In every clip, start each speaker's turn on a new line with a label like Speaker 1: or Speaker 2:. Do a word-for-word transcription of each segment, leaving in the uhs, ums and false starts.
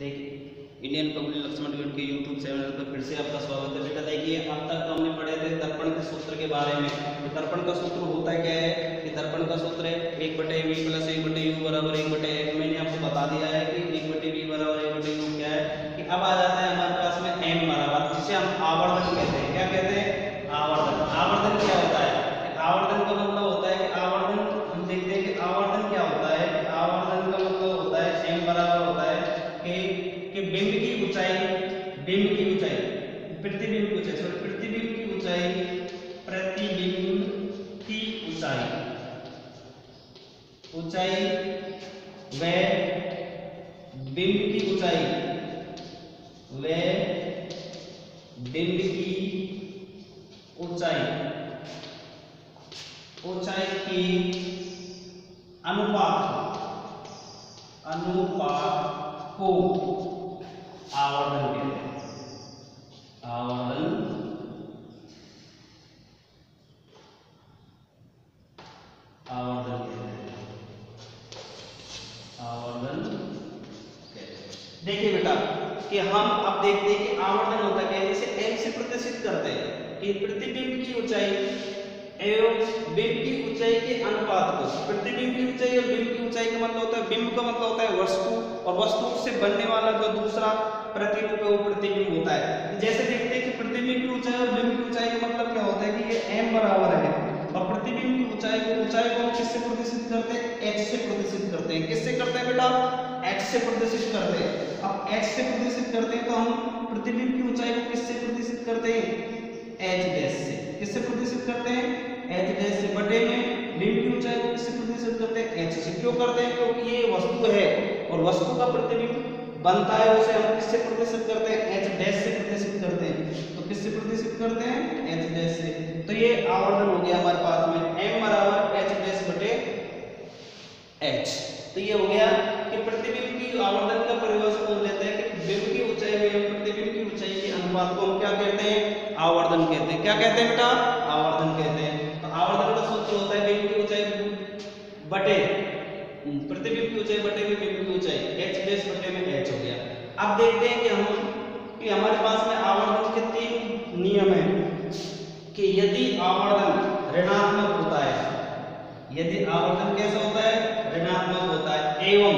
Speaker 1: ठीक, Indian public Laxman tutor के YouTube channel पर फिर से आपका स्वागत है। बेटा देखिए, अब तक तो हमने पढ़े थे दर्पण के सूत्र के बारे में। तो दर्पण का सूत्र होता है क्या है कि दर्पण का सूत्र है एक बटे वी प्लस एक बटे यू बराबर एक बटे एक। मैंने आपको बता दिया है कि एक बटे वी बराबर एक बटे यू क्या है कि अब आ जाता है हमारे पास में एम बराबर, जिसे हम आवर्धन कहते हैं। क्या कहते हैं? आवर्धन। आवर्धन क्या होता है? आवर्धन का मतलब होता है कि आवर्धन, हम देखते हैं कि आवर्धन क्या होता है। आवर्धन का मतलब होता है एम बराबर होता है कि कि बिंब की ऊंचाई, बिंब की ऊंचाई, प्रतिबिंब की ऊंचाई, सॉरी प्रतिबिंब की ऊंचाई, प्रतिबिंब की ऊंचाई, ऊंचाई व बिंब की ऊंचाई व बिंब की ऊंचाई, ऊंचाई की अनुपात, अनुपात को आवर्धन कहते हैं। आवर्धन, आवर्धन कहते हैं, आवर्धन कहते हैं। देखिए बेटा कि हम अब देखते हैं कि आवर्धन होता क्या है। इसे एम से प्रदर्शित करते हैं कि प्रतिबिंब की ऊंचाई एवं बिंब की ऊंचाई के अनुपात को। प्रतिबिंब की ऊंचाई और बिंब की ऊंचाई का मतलब होता है, बिंब का मतलब होता है वस्तु, और वस्तु से बनने वाला जो दूसरा प्रतिरूप है वो प्रतिबिंब होता है। जैसे देखते हैं कि प्रतिबिंब की ऊंचाई और बिंब की ऊंचाई का मतलब क्या होता है कि ये m बराबर है, और प्रतिबिंब की ऊंचाई को ऊंचाई को किससे प्रदर्शित करते हैं? h से प्रदर्शित करते हैं। किससे करते हैं बेटा? h से प्रदर्शित करते हैं। अब h से प्रदर्शित करते हैं तो हम प्रतिबिंब की ऊंचाई को किससे प्रदर्शित करते हैं? h डैश से। किससे प्रदर्शित करते हैं? h डैश से। बटे में बिंब की ऊंचाई को किससे प्रदर्शित करते हैं? h से। क्यों करते हैं? क्योंकि ये वस्तु है और वस्तु का प्रतिबिंब बनता है उसे हम किससे प्रदर्शित करते हैं? h डैश से प्रदर्शित करते हैं। तो किससे प्रदर्शित करते हैं? h डैश से। तो ये आवर्धन हो गया हमारे पास में m बराबर h डैश बटे h। तो ये हो गया कि प्रतिबिंब की आवर्धन का परिभाषा बोल लेते हैं कि बिंब की ऊंचाई में प्रतिबिंब की ऊंचाई के अनुपात को हम क्या कहते हैं? आवर्धन कहते हैं। क्या कहते हैं बेटा? आवर्धन कहते हैं। तो आवर्धन का सूत्र होता है बिंब की ऊंचाई बटे प्रतिबिंब की ऊंचाई बटे में बिंब की ऊंचाई, h डैश बटे में h हो गया। अब देखते हैं कि हम कि हमारे पास में आवर्धन के तीन नियम हैं कि यदि आवर्धन ऋणात्मक होता है, यदि आवर्धन कैसा होता है? ऋणात्मक होता है, एवं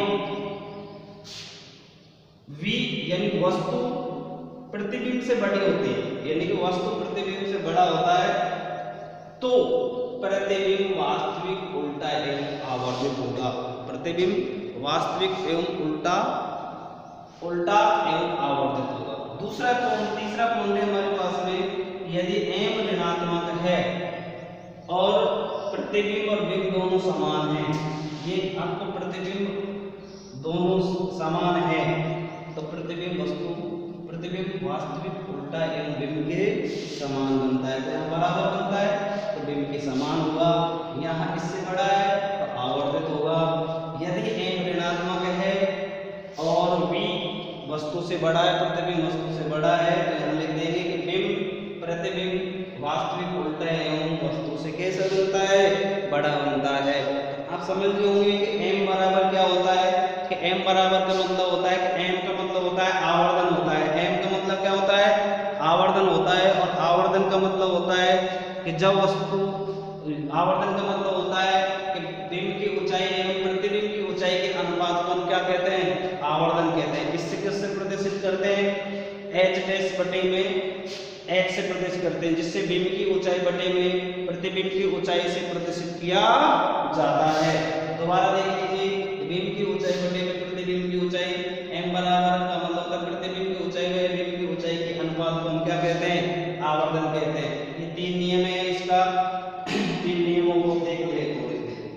Speaker 1: v यानी वस्तु प्रतिबिंब से बड़ी होती है, यानी कि वस्तु प्रतिबिंब से बड़ा होता है, तो प्रतिबिंब वास्तविक, उल्टा एवं आवर्धित होगा। प्रतिबिंब वास्तविक एवं उल्टा, उल्टा एवं आवर्धित होगा। दूसरा पॉइंट, तीसरा पॉइंट है हमारे पास में, यदि m ऋणात्मक है और प्रतिबिंब और बिंब दोनों समान हैं, ये आपको प्रतिबिंब दोनों समान है तो प्रतिबिंब वस्तु, प्रतिबिंब वास्तविक, उल्टा एवं बिंब के समान बनता है। तो यहाँ बराबर बनता है तो बिंब के समान होगा, यहाँ इससे बड़ा है तो आवर्धित होगा। यदि m ऋणात्मक है और v वस्तु से बड़ा है, प्रतिबिंब वस्तु से बड़ा है, तो यहाँ लिख देंगे कि बिंब प्रतिबिंब वास्तविक, उल्टा एवं वस्तु से कैसा बनता है? बड़ा बनता है। आप समझ गए होंगे कि m बराबर क्या होता है कि m बराबर का मतलब होता है कि m का मतलब होता है आवर्धन होता है। m का मतलब क्या होता है? आवर्धन होता है। और आवर्धन का मतलब होता है कि जब वस्तु, आवर्धन का मतलब होता है कि बिंब की ऊंचाई एवं प्रतिबिंब की ऊंचाई के अनुपात को हम क्या कहते हैं? आवर्धन कहते हैं। इससे किससे प्रदर्शित करते हैं? h डैश बटे में h से प्रदर्शित करते हैं, जिससे बिंब की ऊंचाई बटे में प्रतिबिंब की ऊंचाई से प्रदर्शित किया जाता है। दोबारा देख लीजिए, बिंब की ऊंचाई बटे में प्रतिबिंब की ऊंचाई, m बराबर का मतलब होता है प्रतिबिंब की ऊंचाई व बिंब की ऊंचाई के अनुपात को हम क्या कहते हैं? आवर्धन कहते हैं। ये तीन नियम है इसका, तीन नियमों को देख ले थोड़े।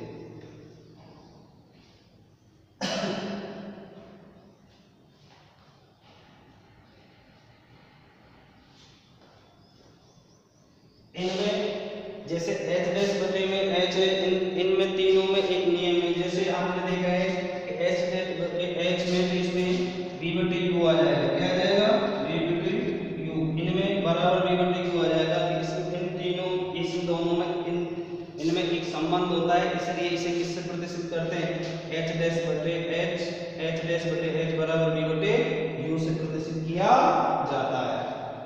Speaker 1: इनमें जैसे h डैश बटे में h है, इन इनमें तीनों में एक नियम है। जैसे आपने देखा है कि h डैश बटे h में तो इसमें v बटे u आ जाएगा। क्या आ जाएगा? v बटे u। इनमें बराबर v बटे u आ जाएगा। इस इन तीनों, इस दोनों में इन इनमें एक संबंध होता है, इसलिए इसे किससे प्रदर्शित करते हैं? h डैश बटे h, h डैश बटे h बराबर v बटे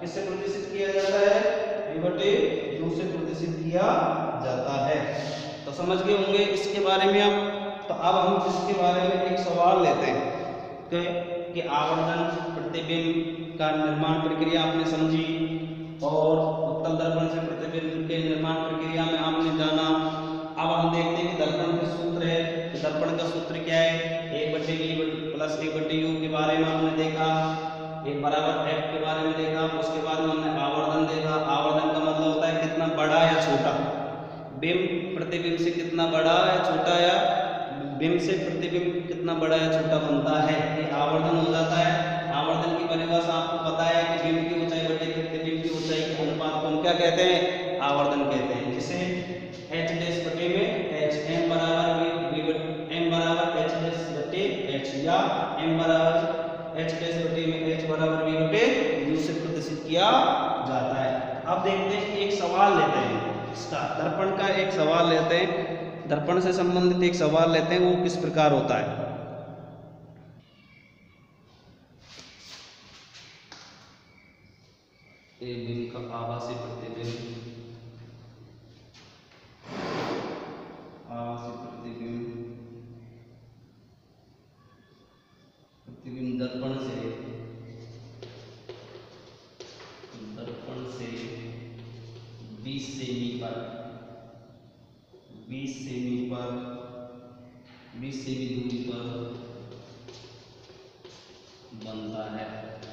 Speaker 1: किससे प्रदर्शित किया जाता है? v बटे u से प्रदर्शित किया जाता है। तो समझ गए होंगे इसके बारे में आप। तो अब हम इसके बारे में एक सवाल लेते हैं कि, कि आवर्धन प्रतिबिंब का निर्माण प्रक्रिया आपने समझी और उत्तल दर्पण से प्रतिबिंब के निर्माण प्रक्रिया में आपने जाना। अब हम देखते हैं कि दर्पण का सूत्र है। तो दर्पण का सूत्र क्या है? एक बटे वी प्लस एक बटे यू के बारे में हमने देखा, एक बराबर एफ के बारे में देखा। उसके बाद में हमने आवर्धन देखा। आवर्धन का मतलब होता है कितना बड़ा या छोटा, बिंब प्रतिबिंब से कितना बड़ा या छोटा, या बिंब से प्रतिबिंब कितना बड़ा या छोटा बनता है, ये आवर्धन हो जाता है। आवर्धन की परिभाषा आपको पता है कि बिंब की ऊंचाई बटे प्रतिबिंब की ऊंचाई के अनुपात को हम क्या कहते हैं? आवर्धन कहते हैं। जिसे h डैश बटे में h, m बराबर v बटे m बराबर h डैश बटे h, या m बराबर h डैश बटे में h बराबर v बटे u से प्रदर्शित किया जाता है। अब देखते हैं एक सवाल लेते हैं इसका, दर्पण का एक सवाल लेते हैं, दर्पण से संबंधित एक सवाल लेते हैं, वो किस प्रकार होता है। एक बिंब का आभासी प्रतिबिंब, आभासी प्रतिबिंब प्रतिबिंब दर्पण से दर्पण से बीस सेमी पर बीस सेमी पर बीस सेमी दूरी पर बनता है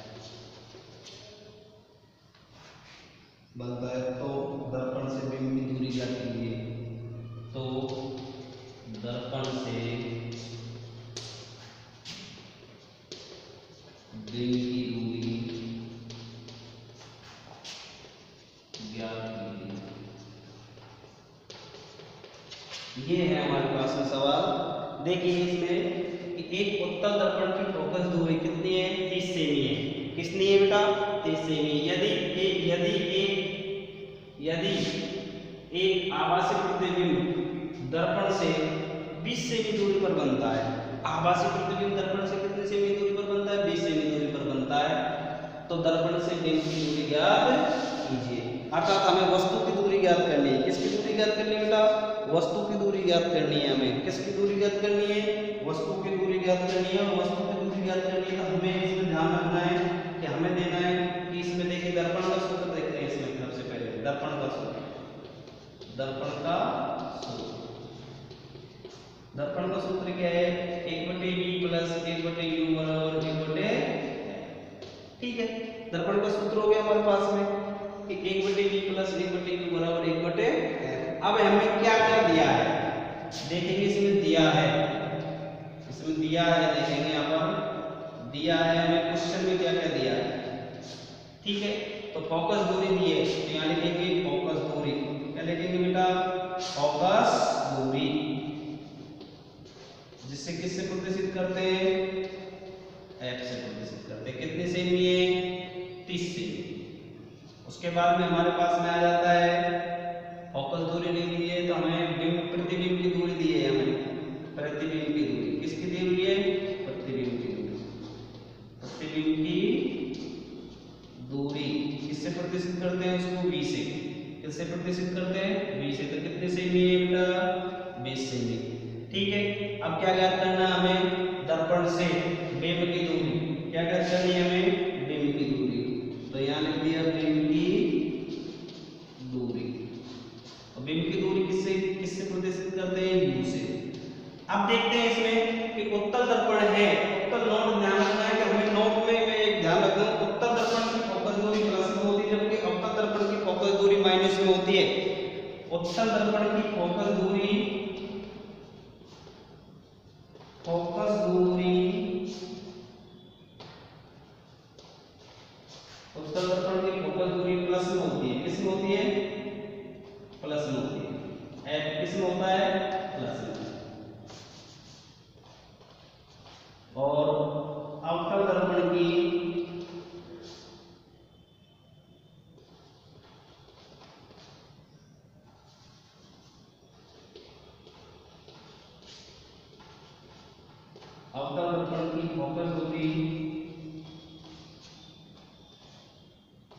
Speaker 1: बनता है तो दर्पण से बिंब की दूरी क्या कीजिए? तो दर्पण से बिंब की दूरी ज्ञात कीजिए। ये है हमारे पास में सवाल। देखिए इसमें कि एक उत्तल दर्पण की फोकस दूरी कितनी है? तीस सेमी है। कितनी है बेटा? तीस सेमी। यदि एक यदि एक यदि एक आभासी प्रतिबिंब दर्पण से बीस सेमी दूरी पर बनता है, आभासी प्रतिबिंब दर्पण से कितने सेमी दूरी पर बनता है? बीस सेमी दूरी पर बनता है, तो दर्पण से बिंब की दूरी ज्ञात कीजिए। अर्थात हमें वस्तु की दूरी ज्ञात करनी है। किसकी दूरी ज्ञात करनी है बेटा? वस्तु की दूरी ज्ञात करनी है हमें। किसकी दूरी ज्ञात करनी है? वस्तु की दूरी ज्ञात करनी है। और वस्तु की दूरी ज्ञात करनी है तो हमें इसमें ध्यान रखना है कि हमें देना है कि इसमें देखिए दर्पण का सूत्र देखते हैं। इसमें सबसे पहले दर्पण का सूत्र, दर्पण का सूत्र दर्पण का सूत्र क्या है? एक बटे वी प्लस एक बटे यू बराबर एक बटे, ठीक है। दर्पण का सूत्र हो गया हमारे पास में कि एक बटे वी प्लस एक बटे यू बराबर एक बटे। अब हमें क्या क्या दिया है देखेंगे। इसमें दिया है इसमें दिया है देखेंगे यहाँ पर दिया है हमें क्वेश्चन में क्या क्या दिया है, ठीक है। तो फोकस दूरी दी है तो यहाँ लिखेंगे फोकस दूरी। क्या लिखेंगे बेटा? फोकस दूरी, जिससे किससे प्रदर्शित करते हैं? एफ से प्रदर्शित करते हैं। कितने सेमी है? तीस सेमी। उसके बाद में हमारे पास में आ जाता है फोकस दूरी ले ली है तो हमें बिंब प्रतिबिंब की दूरी दी है। हमें प्रतिबिंब की दूरी किसकी दी हुई है? प्रतिबिंब की दूरी। प्रतिबिंब की दूरी किससे प्रदर्शित करते हैं? उसको v से। किससे प्रदर्शित करते हैं? v से। तो कितने सेमी है बेटा? बीस सेमी, ठीक है। अब क्या ज्ञात करना है हमें? दर्पण से बिंब की दूरी। क्या ज्ञात करनी है हमें? बिंब की दूरी। तो यहाँ लिख दिया बिंब की दूरी। तो बिंब की दूरी किससे किससे प्रदर्शित करते हैं? u से। अब देखते हैं इसमें कि उत्तल दर्पण है। उत्तल नोट ध्यान रखना है कि हमें नोट में मैं एक ध्यान रखना है, उत्तल दर्पण की फोकस दूरी प्लस में होती है जबकि अवतल दर्पण की फोकस दूरी माइनस में होती है। उत्तल दर्पण की फोकस दूरी फोकस दूरी उत्तल दर्पण की फोकस दूरी प्लस में होती है। किस में होती है? प्लस में होती है। एफ किस में होता है? प्लस में। और अवतल दर्पण की अवतल दर्पण की फोकस दूरी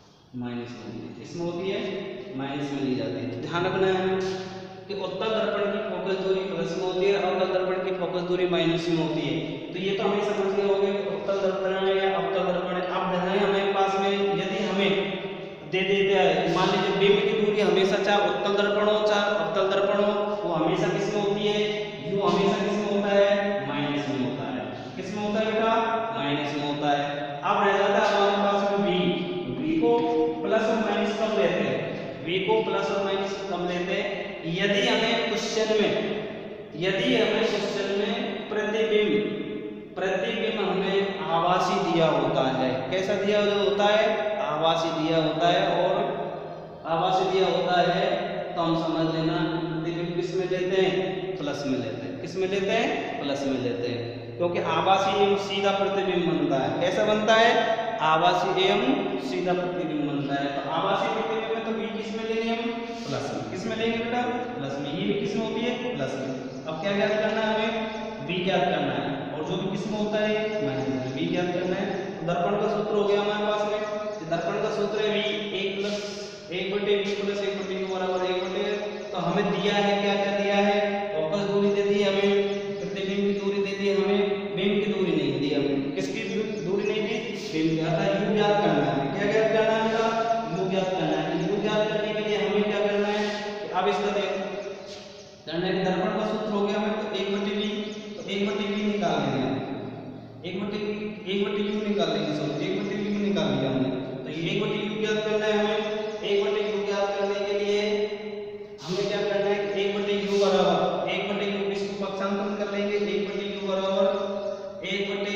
Speaker 1: माइनस में, इसमें होती है माइनस में ली जाती है। ध्यान रखना है कि उत्तल दर्पण की फोकस दूरी प्लस में होती है, अवतल दर्पण की फोकस दूरी माइनस में होती है। तो ये तो हमें समझ गए होंगे उत्तल दर्पण है या अवतल दर्पण है। अब है हमें पास में यदि हमें दे देते हैं, मान लीजिए बिंब की दूरी हमेशा चाहे उत्तल दर्पण हो चाहे अवतल दर्पण हो, वो हमेशा किस में होती है, यू हमेशा किस में होता है, माइनस में होता है। किस में होता है बेटा, माइनस में होता है। अब रह जाता है हमारे पास में v, v को प्लस और माइनस कब लेते हैं, v को प्लस और माइनस कब लेते हैं, यदि हमें क्वेश्चन में यदि हमें क्वेश्चन में प्रतिबिंब प्रतिबिंब हमें आभासी दिया होता है। कैसा दिया होता है, आभासी दिया होता है, और आभासी दिया होता है तो हम समझ लेना प्रतिबिंब किस में लेते हैं, प्लस में लेते हैं। किस में लेते हैं, प्लस में लेते हैं, क्योंकि आभासी एवं सीधा प्रतिबिंब बनता है। कैसा बनता है, आभासी एवं सीधा प्रतिबिंब बनता है। तो आभासी प्रतिबिंब में तो v किस में लेंगे हम, प्लस में। किस में लेंगे बेटा, प्लस में। ये भी किस में होती है, प्लस में। अब क्या ज्ञात करना है हमें, v ज्ञात करना है, और जो भी किस में होता है, माइनस में। v ज्ञात करना है। दर्पण का सूत्र हो गया हमारे पास में, दर्पण का सूत्र है v एक प्लस एक बटे v प्लस एक बटे u बराबर एक बटे। तो हमें दिया है, क्या क्या दिया है, फोकस दूरी दे दी हमें, प्रतिबिंब की दूरी दे दी हमें, बिंब की दूरी नहीं दी हमें। किसकी दूरी नहीं दी, बिंब की। आता u ज्ञात करना है। क्या ज्ञात करना है बेटा, u ज्ञात करना है। u ज्ञात करने के लिए हमें क्या करना है, अब इसका देख करना है, दर्पण का सूत्र हो गया हमें, तो एक बटे v, तो एक बटे v निकाल लेंगे, एक बटे एक बटे u निकाल लेंगे, सॉरी एक बटे v निकाल लिया हमने। तो ये एक बटे u ज्ञात करना है हमें। एक बटे u ज्ञात करने के लिए हमें क्या करना है, एक बटे u बराबर एक बटे u, इसको पक्षांतरण कर लेंगे, एक बटे u बराबर एक बटे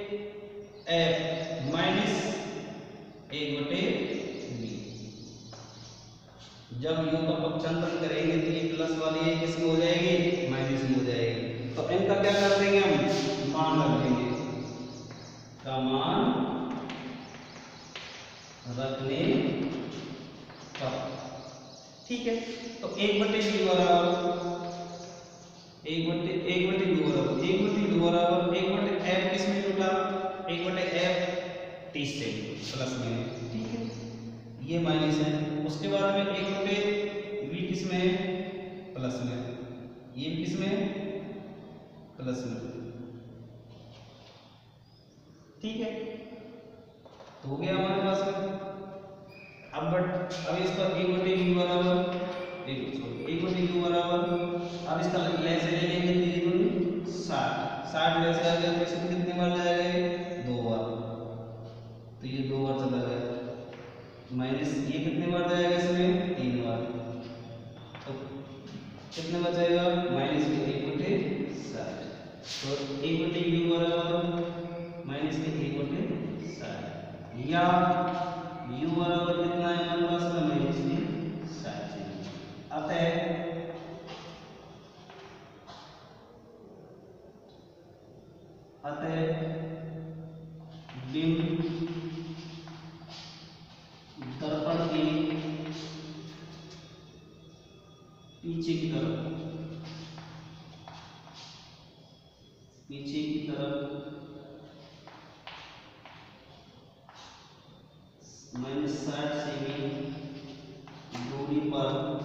Speaker 1: f माइनस एक बटे v। जब u का पक्षांतरण करेंगे तो ये प्लस वाली है किस में हो जाएगी, माइनस में हो जाएगी। तो इनका क्या कर देंगे हम, मान रख देंगे, का मान रखने पर, ठीक है। तो एक बटे v बराबर एक बटे एक बटे u बराबर एक बटे u बराबर एक बटे f किस में जुटा, एक बटे f तीस से प्लस में, ठीक है। ये माइनस है। उसके बाद में एक बटे v किस में है, प्लस में, ये किस में है, प्लस में, ठीक है। तो हो गया हमारे पास में। अब बट अब इसका एक बटे u बराबर एक सॉरी एक बटे u बराबर, अब इसका ले से ले लेंगे तीन साठ, साठ ले से आ गया तो इसमें कितने बार जाएगा, दो बार। तो ये दो बार चला गया, माइनस ये कितने बार जाएगा इसमें, तीन बार। तो कितने बचेगा, माइनस में एक बटे साठ। तो एक बटे u बराबर माइनस में एक बटे साठ, या u बराबर कितना है हमारे पास में, माइनस में साठ। अतः अतः बिंब दर्पण की पीछे की तरफ पीछे की तरफ माइनस साठ सेमी दूरी पर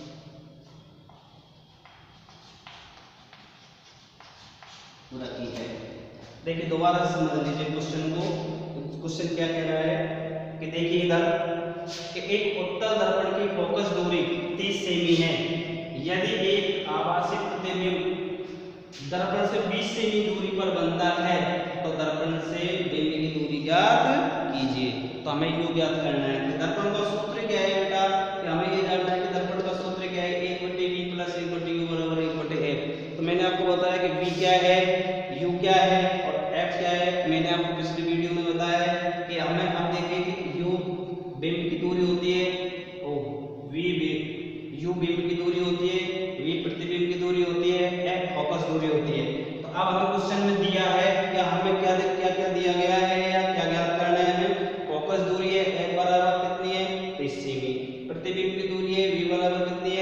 Speaker 1: रखी है। देखिए दोबारा समझ लीजिए क्वेश्चन को। क्वेश्चन क्या कह रहा है कि देखिए इधर कि एक उत्तल दर्पण की फोकस दूरी तीस सेमी है। यदि एक आभासी प्रतिबिंब दर्पण से बीस सेमी दूरी पर बनता है तो दर्पण से बिंब की दूरी ज्ञात कीजिए। तो हमें यू ज्ञात करना है। दर्पण का सूत्र क्या है बेटा, कि हमें ये जानना है कि दर्पण का सूत्र क्या है, एक बटे वी प्लस एक बटे यू बराबर एक बटे एफ। तो मैंने आपको बताया कि वी क्या है, यू क्या है और एफ क्या है। मैंने आपको पिछली वीडियो में बताया है कि हमें अब देखिए कि यू बिंब की दूरी होती है, ओ वी यू बिंब की दूरी होती है, वी प्रतिबिंब की दूरी होती है, एफ फोकस दूरी होती है। तो अब हमें क्वेश्चन में दिया है कि हमें क्या क्या क्या दिया गया है या क्या ज्ञात करना है। हमें फोकस दूरी है एफ बराबर कितनी है, तीस सेमी, प्रतिबिंब की दूरी है वी बराबर कितनी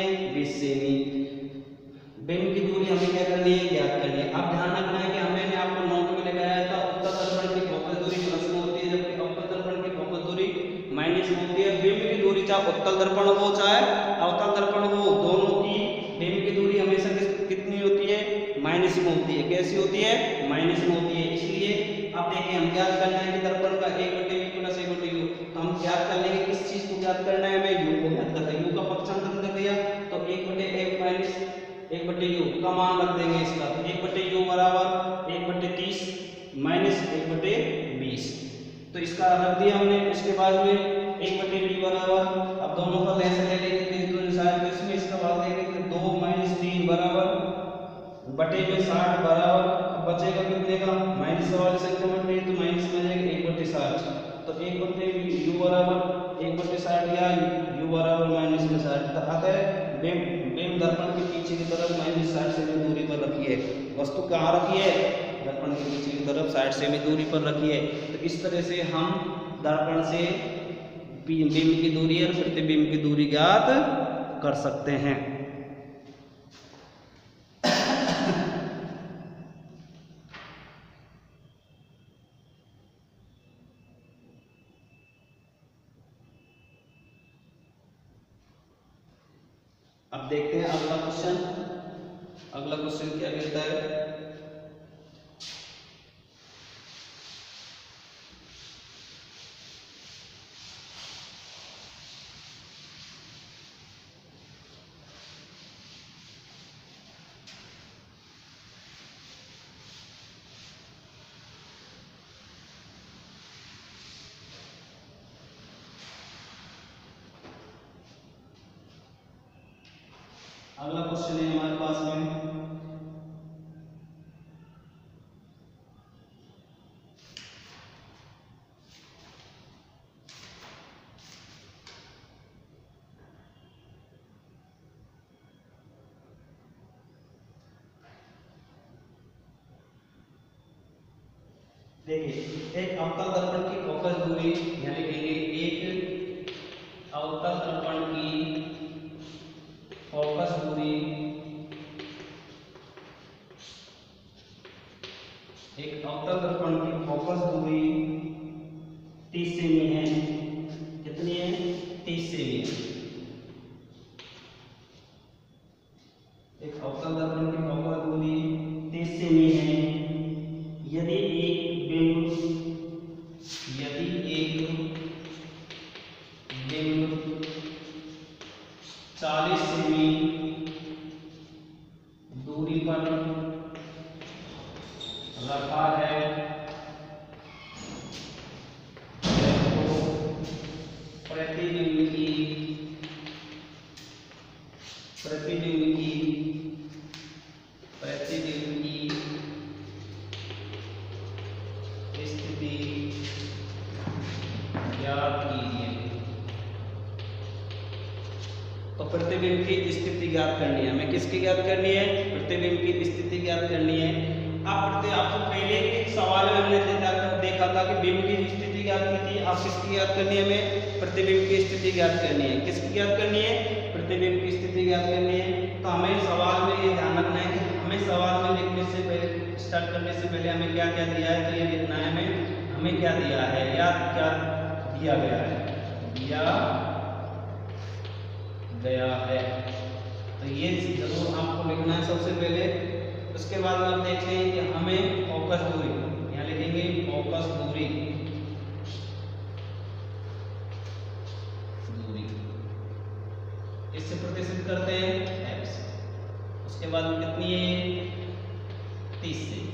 Speaker 1: चाहे उत्तल दर्पण हो चाहे अवतल दर्पण हो, दोनों की बीम की दूरी हमेशा कितनी होती है, माइनस में होती है। कैसी होती है, माइनस में होती है। इसलिए अब देखिए हम ज्ञात करना है कि दर्पण का एक बटे वी प्लस एक बटे यू, तो हम ज्ञात कर लेंगे किस चीज को ज्ञात करना है, हमें यू को ज्ञात करना है। यू का पक्षांतर कर दिया तो एक बटे एक माइनस एक बटे यू का मान रख देंगे इसका, तो एक बटे यू बराबर एक बटे तीस माइनस एक बटे बीस, तो इसका रख दिया हमने। उसके बाद में एक बटे वी बराबर, अब दोनों का ऐसे ले लेंगे तीस दूनी साठ, तो इसमें इसका भाग देंगे तो दो माइनस तीन बराबर बटे में साठ बराबर, बचेगा कितने का, माइनस वाले संख्या में नहीं तो माइनस में जाएगा एक बटे साठ, तो एक बटे यू बराबर एक बटे साठ या यू बराबर माइनस में साठ, तो अतः बेम बेम दर्पण के पीछे की तरफ माइनस साठ सेमी दूरी पर रखी है। वस्तु कहाँ रखी है, दर्पण के पीछे की तरफ साठ सेमी दूरी पर रखी है। तो इस तरह से हम दर्पण से बीम की दूरी और प्रतिबिंब की दूरी ज्ञात कर सकते हैं। अब देखते हैं अगला क्वेश्चन। अगला क्वेश्चन क्या कहता है, अगला क्वेश्चन है हमारे पास में, देखिए एक अवतल दर्पण की फोकस दूरी यहाँ लिखेंगे, एक अवतल दर्पण की फोकस दूरी, एक अवतल दर्पण की फोकस दूरी तीस सेमी है। कितनी है, तीस सेमी है। एक अवतल दर्पण की फोकस दूरी तीस सेमी है। यदि एक बिंब यदि एक बिंब चालीस सेमी दूरी पर रखा है तो प्रतिबिंब की प्रतिबिंब की प्रतिबिंब की स्थिति ज्ञात कीजिए। तो प्रतिबिंब की स्थिति ज्ञात करनी है हमें, किसकी ज्ञात करनी है, प्रतिबिंब की स्थिति ज्ञात करनी है। आप आपको पहले एक सवाल में हमने देखा था कि बिंब की स्थिति ज्ञात की थी, आप किसकी ज्ञात करनी है, हमें प्रतिबिंब की स्थिति ज्ञात करनी है। किसकी ज्ञात करनी है, प्रतिबिंब की स्थिति ज्ञात करनी है। तो हमें सवाल में ये ध्यान रखना है कि हमें सवाल में लिखने से पहले, स्टार्ट करने से पहले हमें क्या क्या दिया है, तो ये लिखना है हमें हमें क्या दिया है या क्या दिया गया है, दिया गया है। तो ये जरूर आपको लिखना है सबसे पहले। उसके बाद में आप देखते हैं कि हमें फोकस दूरी यहाँ लिखेंगे, फोकस दूरी दूरी इससे प्रतिशत करते हैं एफ से। उसके बाद में कितनी है, तीस से।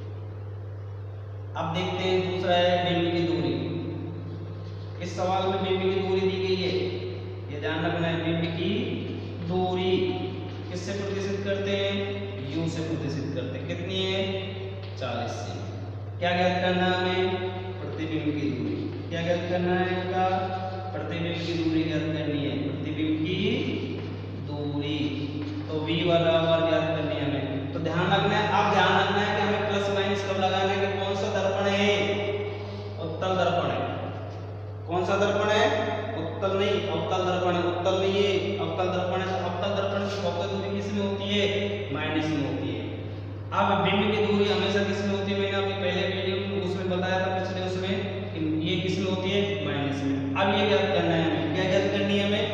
Speaker 1: अब देखते हैं दूसरा है बिंब की दूरी। इस सवाल में बिंब की दूरी दी गई है, ये ध्यान रखना है। बिंब की दूरी किससे प्रतिशत करते हैं, यू से प्रतिशत करते हैं। कितनी है, चालीस से। क्या ज्ञात करना है हमें, प्रतिबिंब की दूरी। क्या ज्ञात करना है इनका, प्रतिबिंब की दूरी ज्ञात करनी है, प्रतिबिंब की दूरी। तो v बराबर ज्ञात करनी है हमें। तो ध्यान रखना है, आप ध्यान रखना है कि हमें प्लस माइनस कब लगाना है, कि कौन सा दर्पण है, उत्तल दर्पण है। कौन सा दर्पण है, उत्तल नहीं, अवतल दर्पण है। उत्तल नहीं है, अवतल दर्पण है। तो अवतल दर्पण की फोकस दूरी किस में होती है, माइनस में होती है। अब बिंब की दूरी हमेशा किस में होती है, मैंने आपको पहले वीडियो में उसमें बताया था, पिछले उसमें, ये किस में होती है, माइनस में। अब ये ज्ञात करना है हमें, क्या ज्ञात करनी है हमें,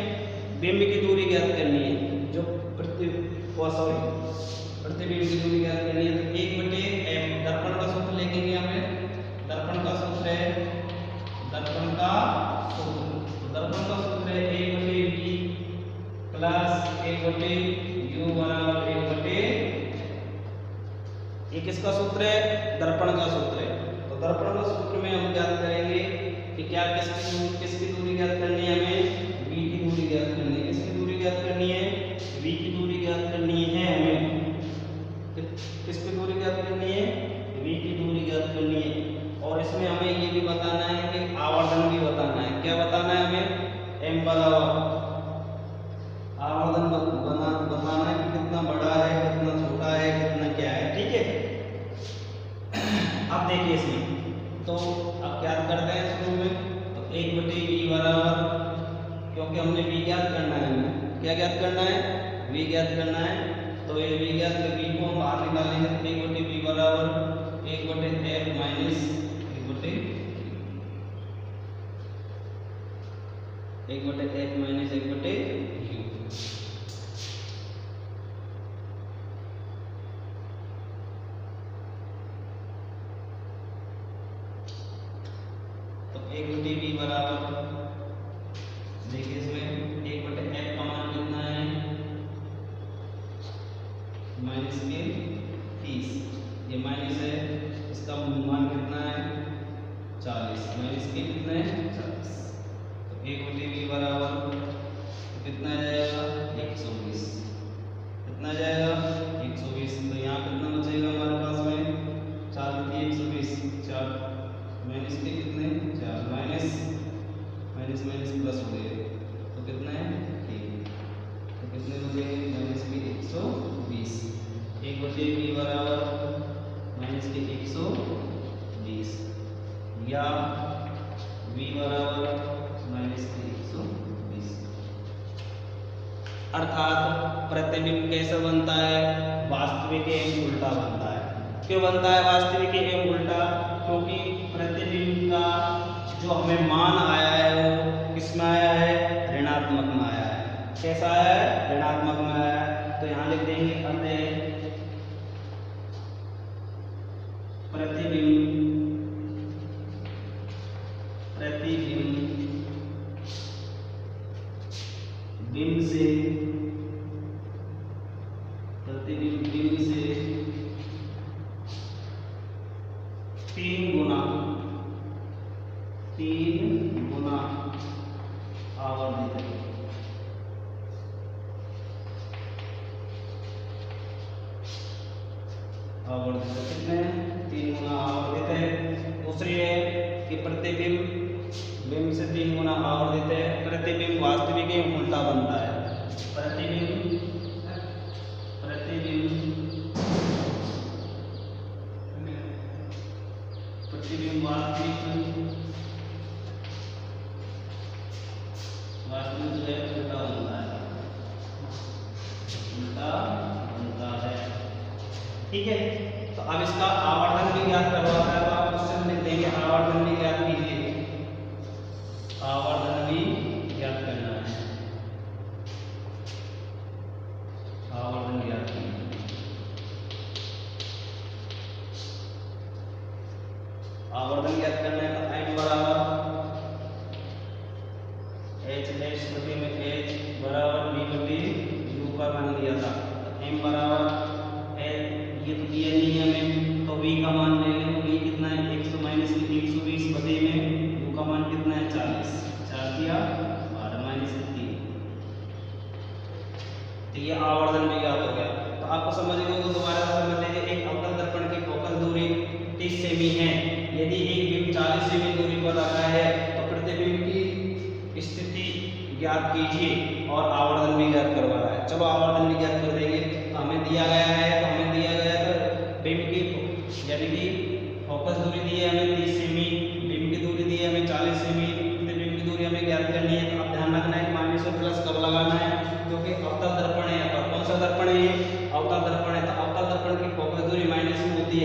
Speaker 1: बिंब की दूरी ज्ञात करनी है, जो प्रति सॉरी प्रतिबिंब की दूरी ज्ञात करनी है, तो एक बटे एम दर्पण का सूत्र लिखेंगे हमें। दर्पण का सूत्र है दर्पण का सूत्र तो दर्पण का सूत्र है एक बटे वी प्लस एक बटे यू बराबर एक बटे, ये किसका सूत्र है? दर्पण का सूत्र है। तो दर्पण का सूत्र में हम ज्ञात करेंगे कि क्या किसकी किसकी दूरी ज्ञात करनी है हमें? v की दूरी ज्ञात करनी है। किसकी दूरी ज्ञात करनी है? v की दूरी ज्ञात करनी है हमें। किसकी दूरी ज्ञात करनी है? v की दूरी ज्ञात करनी है। और इसमें हमें ये भी बताना है कि आवर्धन भी बताना है। क्या बताना है हमें? m बराबर आवर्धन बना बताना है कि कितना बड़ा है, कितना छोटा है, कितना क्या है। ठीक है, अब देखिए इसमें तो अब क्या करते हैं शुरू में, तो एक बटे वी बराबर, क्योंकि हमने वी ज्ञात करना है, हमें क्या ज्ञात करना है? वी ज्ञात करना है। तो ये वी ज्ञात वी को हम बाहर निकालेंगे, तो एक बटे वी बराबर एक बटे एफ माइनस एक बटे एक बटे एफ माइनस एक बटे यू। तो एक बटे वी बराबर देखिए इसमें एक बटे एफ का मान कितना है? माइनस के तीस, ये माइनस है, इसका मान कितना है? चालीस, माइनस के कितने हैं? चालीस। तो एक बटे वी बराबर तो कितना जाएगा? एक सौ बीस। कितना जाएगा? एक सौ बीस। तो यहाँ कितना बचेगा हमारे पास में? चार बटे एक सौ बीस, चार माइनस के कितने? चार, माइनस माइनस माइनस प्लस हो गए, तो कितना है? तीन। तो कितने बचेंगे? माइनस के एक सौ बीस। एक बटे वी बराबर माइनस के एक सौ बीस या वी बराबर माइनस के एक सौ बीस। अर्थात प्रतिबिंब कैसा बनता है? वास्तविक एवं उल्टा बनता है। क्यों बनता है वास्तविक एवं उल्टा? क्योंकि प्रतिबिंब का जो हमें मान आया है वो किसमें आया है? ऋणात्मक में आया है। कैसा आया है? ऋणात्मक में आया है। तो यहाँ लिख देंगे अतः प्रतिबिंब प्रतिबिंब बिंब से प्रतिबिंब बिंब से तीन गुना तीन गुना आवर्धित है। आवर्धित कितने? तीन गुना आवर्धित है। दूसरी है कि प्रतिबिंब बिंब से तीन गुना आवर्धित है। प्रतिबिंब वास्तविक एवं उल्टा बनता है। प्रतिबिंब प्रतिबिंब प्रतिबिंब वास्तविक वास्तविक जो है उल्टा बनता है, उल्टा बनता है। ठीक है, तो अब इसका आवर्धन भी ज्ञात करवाता है, तो आप क्वेश्चन लिख देंगे आवर्धन भी ज्ञात कीजिए। आवर्धन भी ज्ञात करना है, आवर्धन ज्ञात करना है। आवर्धन ज्ञात करना है तो एम बराबर एच एच बटे में एच बराबर वी बटे यू का मान दिया था। तो एम बराबर ये तो दिया नहीं है हमें, तो v का मान ले लें। तो v कितना है? एक सौ माइनस के एक सौ बीस बटे में u का मान कितना है? चालीस। चार दिया बारह माइनस के तीन। तो ये आवर्धन भी ज्ञात हो गया। तो आपको समझ गए तो दोबारा समझ लीजिए। एक अवतल दर्पण की फोकस दूरी तीस सेमी है। यदि एक बिंब चालीस सेमी दूरी पर रखा है तो प्रतिबिंब की स्थिति ज्ञात कीजिए और आवर्धन भी ज्ञात करवा रहा है। चलो आवर्धन भी ज्ञात कर देंगे। तो हमें दिया गया है, तो हमें दिया गया तो बिंब की यानी कि फोकस दूरी दी है हमें तीस सेमी, बिंब की दूरी दी है हमें चालीस सेमी, प्रतिबिंब की दूरी हमें ज्ञात करनी है। तो अब ध्यान रखना है माइनस और प्लस कब लगाना है, क्योंकि अवतल दर्पण है। और कौन सा दर्पण है? ये अवतल दर्पण है। तो अवतल दर्पण की फोकस दूरी माइनस में होती है।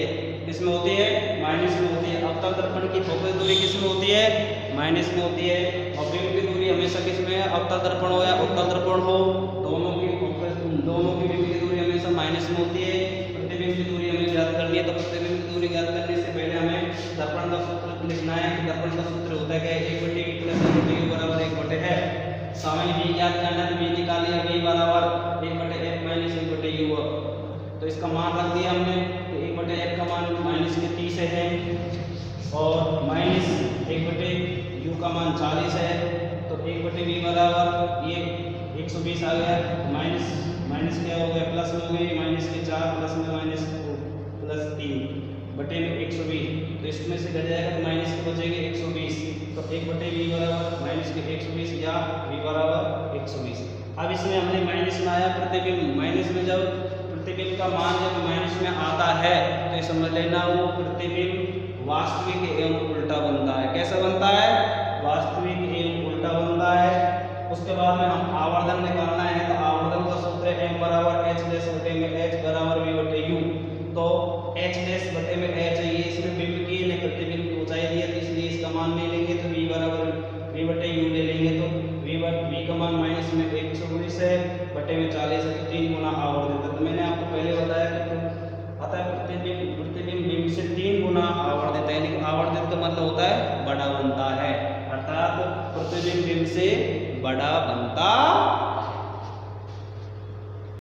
Speaker 1: किसमें होती है, माइनस में होती है। अवतल दर्पण की फोकस दूरी किसमें होती है, माइनस में होती है। और बिंब की दूरी हमेशा किसमें है, अवतल दर्पण हो या उत्तल दर्पण हो, दोनों की फोकस दोनों की बिंब की दूरी हमेशा माइनस में होती है। प्रतिबिंब की दूरी हमें ज्ञात करनी है, तो प्रतिबिंब की दूरी ज्ञात करने से पहले हमें दर्पण का सूत्र लिखना है। दर्पण का सूत्र होता है क्या, एक बटे वी प्लस एक बटे यू बराबर एक बटे है। सामान्य वी ज्ञात करना है, वी निकालिए, वी बराबर एक बटे एफ माइनस एक बटे यू। तो इसका मान रख दिया हमने, तो एक बटे एफ का मान माइनस के तीस है और माइनस एक बटे यू का मान चालीस है। तो एक बटे वी बराबर ये एक सौ बीस आ गया, माइनस माइनस क्या हो गया, प्लस में हो गई, माइनस के चार प्लस में माइनस प्लस तीन बटे में एक सौ बीस। तो इसमें से घट जाएगा तो माइनस के बचेंगे एक सौ बीस। तो एक बटे वी बराबर माइनस के एक सौ बीस या वी बराबर एक सौ बीस। अब इसमें हमने माइनस में आया प्रतिबिंब, माइनस में जब प्रतिबिंब का मान जब माइनस में आता है तो ये समझ लेना वो प्रतिबिंब वास्तविक एवं उल्टा बनता है। कैसा बनता है, वास्तविक एवं उल्टा बनता है। उसके बाद में हम आवर्धन निकालना है, तो आवर्धन का सूत्र है m बराबर h डैश बटे में h बराबर v बटे u। तो h डैश बटे में h है, ये इसमें बिंब की ने प्रतिबिंब की ऊंचाई दी है, तो इसलिए इसका मान नहीं लेंगे, तो v बराबर v बटे u ले लेंगे। तो v v का मान माइनस में एक सौ बीस है बटे में चालीस है, तो तीन गुना आवर्धित है। तो मैंने आपको पहले बताया कि अतः प्रतिबिंब प्रतिबिंब बिंब से तीन गुना आवर्धित है, यानी आवर्धित का मतलब होता है बड़ा बनता है, अर्थात प्रतिबिंब बिंब से बड़ा बनता